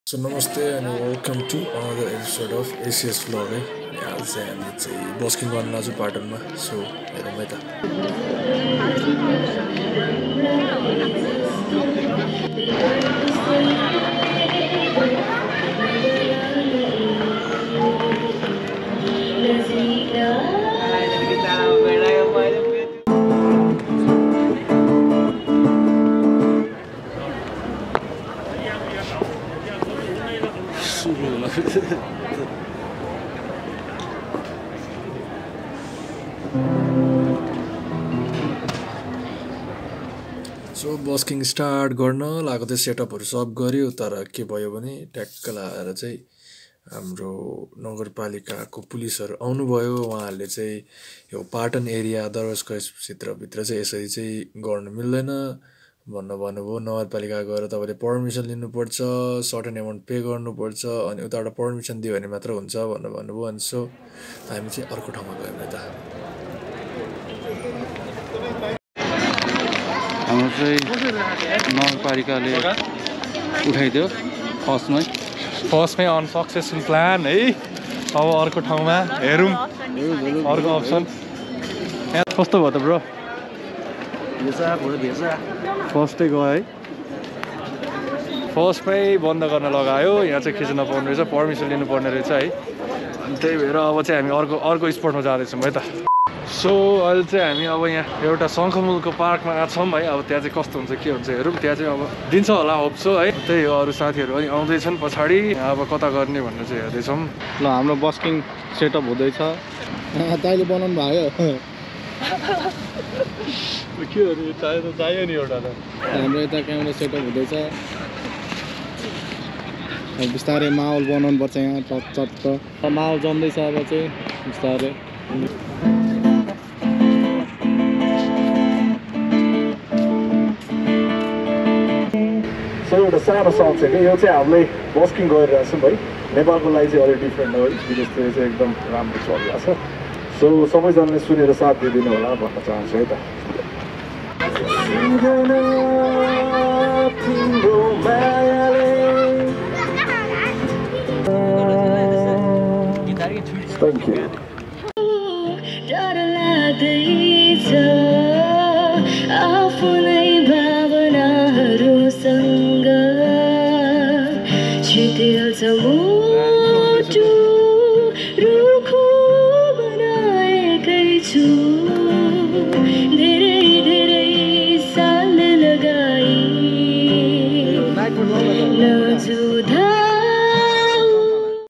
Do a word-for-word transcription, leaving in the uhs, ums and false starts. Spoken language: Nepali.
So namaste and welcome to another episode of A C S Vlog है अनि आज चाहिँ हामी चाहिँ बस्किङ गर्न लाग्छौँ पाटनमा सो हेरौँ है त सो बस्किङ स्टार्ट गर्न लागेको थियो सेटअपहरू सब गऱ्यो तर के भयो भने ट्याक्क लाएर चाहिँ हाम्रो नगरपालिकाको पुलिसहरू आउनुभयो उहाँहरूले चाहिँ यो पाटन एरिया दरवाजको क्षेत्रभित्र चाहिँ यसरी चाहिँ गर्नु मिल्दैन भनेर भन्नुभयो नगरपालिका गएर तपाईँले पर्मिसन लिनुपर्छ सर्टेन एमाउन्ट पे गर्नुपर्छ अनि उताबाट पर्मिसन दियो भने मात्र हुन्छ भनेर भन्नुभयो अनि सो हामी चाहिँ अर्को ठाउँमा गयौँ यता हाम्रो चाहिँ नगरपालिकाले उठाइदियो फर्स्टमै फर्स्टमै अनसक्सेसफुल प्लान है अब अर्को ठाउँमा हेरौँ अर्को अप्सन यहाँ कस्तो भयो त ब्रो फर्स्टै गयो है फर्स्टमै बन्द गर्न लगायो यहाँ चाहिँ खिच्न नपाउने रहेछ पर्मिसन लिनुपर्ने रहेछ है अनि त्यही भएर अब चाहिँ हामी अर्को अर्को स्पटमा जाँदैछौँ है त सो अहिले चाहिँ हामी अब यहाँ एउटा शङ्खमुलको पार्कमा आएको छौँ है अब त्यहाँ चाहिँ कस्तो हुन्छ के हुन्छ हेरौँ त्यहाँ चाहिँ अब दिन्छ होला होप्सो है त्यही हो अरू साथीहरू पनि आउँदैछन् पछाडि अब कता गर्ने भनेर चाहिँ हेर्दैछौँ ल हाम्रो बस्किङ सेटअप हुँदैछ तैँले बनाउनु भयो के हो चाहियो त चाहियो नि एउटा त हाम्रो यता क्यामेरा सेटअप हुँदैछ बिस्तारै माहौल बनाउनु पर्छ यहाँ चट चट्ट माहौल जम्दैछ अब चाहिँ बिस्तारै सो एउटा सानो सङ छ कि यो चाहिँ हामीले बस्किङ गरिरहेछौँ है नेपालको लागि चाहिँ अलिक डिफ्रेन्ट हो है विदेशतिर चाहिँ एकदम राम्रो चलिरहेको छ सो सबैजनाले सुनेर साथ दिइदिनु होला भन्न चाहन्छु है त Thank you. Some